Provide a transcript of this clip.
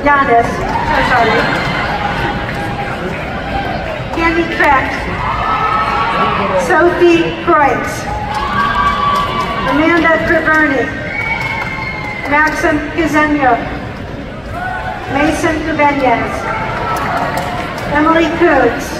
Giannis, so sorry. Candy Kreuz, Sofie Kreuz, Amanda Perverni, Maxim Kazemio, Mason Cabeñas, Emily Coots,